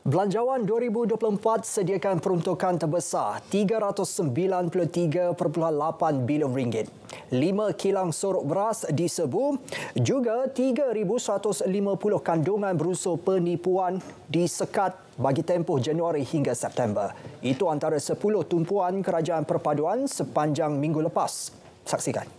Belanjawan 2024 sediakan peruntukan terbesar RM393.8 bilion. 5 kilang sorok beras diserbu, juga 3,150 kandungan berunsur penipuan disekat bagi tempoh Januari hingga September. Itu antara 10 tumpuan kerajaan perpaduan sepanjang minggu lepas. Saksikan.